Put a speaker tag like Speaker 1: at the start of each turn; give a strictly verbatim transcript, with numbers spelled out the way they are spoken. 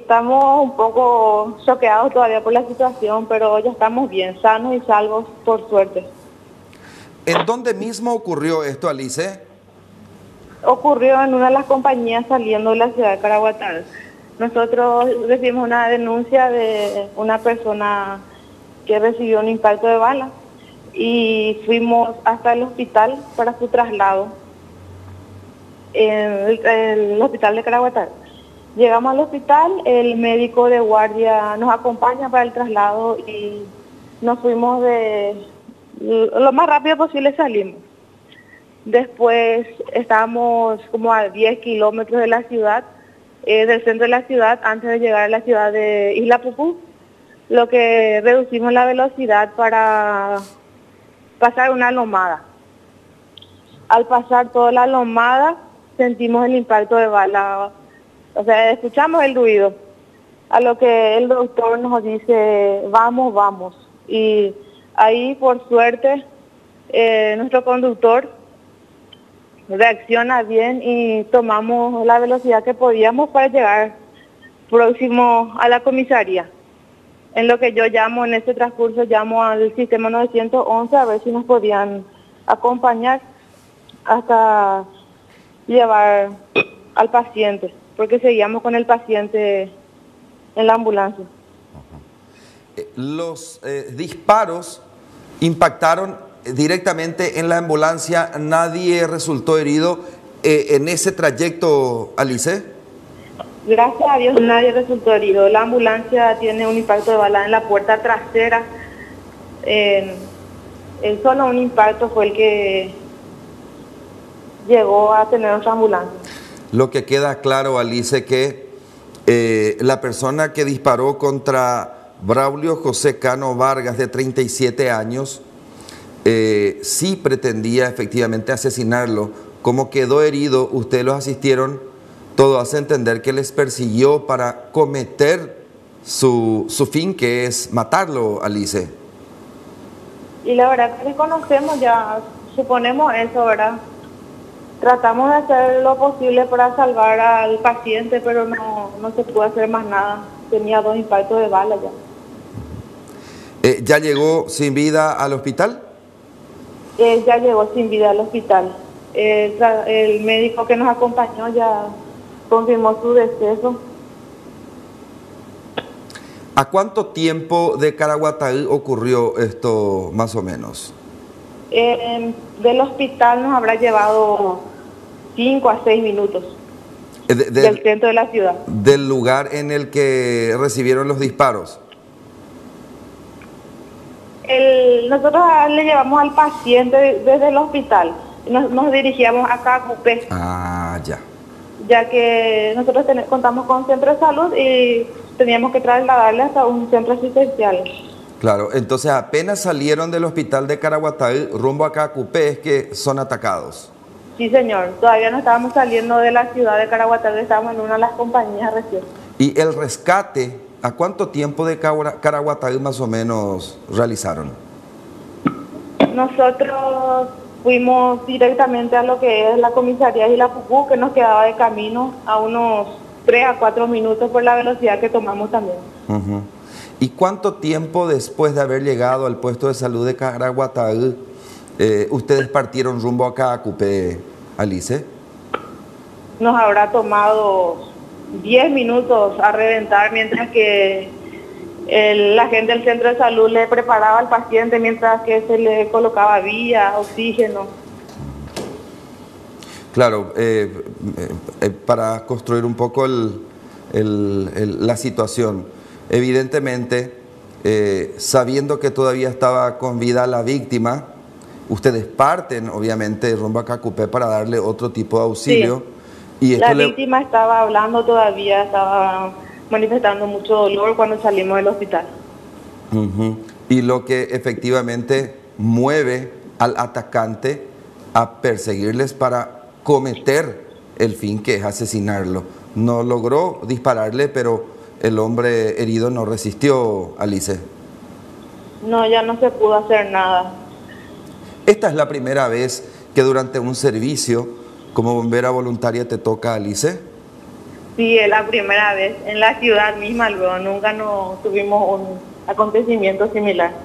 Speaker 1: Estamos un poco choqueados todavía por la situación, pero ya estamos bien, sanos y salvos, por suerte.
Speaker 2: ¿En dónde mismo ocurrió esto, Alice?
Speaker 1: Ocurrió en una de las compañías saliendo de la ciudad de Caraguatán. Nosotros recibimos una denuncia de una persona que recibió un impacto de bala y fuimos hasta el hospital para su traslado, en el, el hospital de Caraguatán. Llegamos al hospital, el médico de guardia nos acompaña para el traslado y nos fuimos de lo más rápido posible, salimos. Después estábamos como a diez kilómetros de la ciudad, eh, del centro de la ciudad, antes de llegar a la ciudad de Isla Pupú, lo que reducimos la velocidad para pasar una lomada. Al pasar toda la lomada sentimos el impacto de bala. O sea, escuchamos el ruido, a lo que el doctor nos dice, vamos, vamos. Y ahí, por suerte, eh, nuestro conductor reacciona bien y tomamos la velocidad que podíamos para llegar próximo a la comisaría. En lo que yo llamo, en este transcurso, llamo al sistema novecientos once a ver si nos podían acompañar hasta llevar al paciente, porque seguíamos con el paciente en la ambulancia.
Speaker 2: Los eh, disparos impactaron directamente en la ambulancia, nadie resultó herido eh, en ese trayecto, Alice.
Speaker 1: Gracias a Dios nadie resultó herido. La ambulancia tiene un impacto de bala en la puerta trasera. Eh, el solo un impacto fue el que llegó a tener nuestra ambulancia.
Speaker 2: Lo que queda claro, Alice, que eh, la persona que disparó contra Braulio José Cano Vargas, de treinta y siete años, eh, sí pretendía efectivamente asesinarlo. Como quedó herido, ustedes los asistieron, todo hace entender que les persiguió para cometer su, su fin, que es matarlo, Alice.
Speaker 1: Y la verdad que reconocemos, ya suponemos eso, ¿verdad? Tratamos de hacer lo posible para salvar al paciente, pero no, no se pudo hacer más nada. Tenía dos impactos de bala ya.
Speaker 2: Eh, ¿Ya llegó sin vida al hospital?
Speaker 1: Eh, ya llegó sin vida al hospital. El, el médico que nos acompañó ya confirmó su deceso.
Speaker 2: ¿A cuánto tiempo de Caraguatá ocurrió esto, más o menos?
Speaker 1: Eh, del hospital nos habrá llevado cinco a seis minutos.
Speaker 2: De, de,
Speaker 1: del centro de la ciudad.
Speaker 2: ¿Del lugar en el que recibieron los disparos?
Speaker 1: El, nosotros le llevamos al paciente desde el hospital. Nos, nos dirigíamos acá a Cupé.
Speaker 2: Ah, ya.
Speaker 1: Ya que nosotros ten, contamos con centro de salud y teníamos que trasladarle hasta un centro asistencial.
Speaker 2: Claro, entonces apenas salieron del hospital de Caraguatá rumbo acá a Cupé es que son atacados.
Speaker 1: Sí, señor. Todavía no estábamos saliendo de la ciudad de Caraguatá, estábamos en una de las compañías recién.
Speaker 2: ¿Y el rescate, a cuánto tiempo de Caraguatá más o menos realizaron?
Speaker 1: Nosotros fuimos directamente a lo que es la comisaría Isla Pupú, que nos quedaba de camino a unos tres a cuatro minutos por la velocidad que tomamos también.
Speaker 2: Uh-huh. ¿Y cuánto tiempo después de haber llegado al puesto de salud de Caraguatá eh, ustedes partieron rumbo acá a Cupé, Alice?
Speaker 1: Nos habrá tomado diez minutos a reventar, mientras que el, la gente del centro de salud le preparaba al paciente mientras que se le colocaba vía, oxígeno.
Speaker 2: Claro, eh, eh, para construir un poco el, el, el, la situación, evidentemente, eh, sabiendo que todavía estaba con vida la víctima, ustedes parten, obviamente, rumbo a Cupé para darle otro tipo de auxilio.
Speaker 1: Sí.
Speaker 2: Y esto
Speaker 1: la
Speaker 2: le...
Speaker 1: víctima estaba hablando todavía, estaba manifestando mucho dolor cuando salimos del hospital.
Speaker 2: Uh-huh. Y lo que efectivamente mueve al atacante a perseguirles para cometer el fin, que es asesinarlo. No logró dispararle, pero el hombre herido no resistió, Alice.
Speaker 1: No, ya no se pudo hacer nada.
Speaker 2: Esta es la primera vez que durante un servicio como bombera voluntaria te toca, Alice.
Speaker 1: Sí, es la primera vez en la ciudad misma, luego nunca no tuvimos un acontecimiento similar.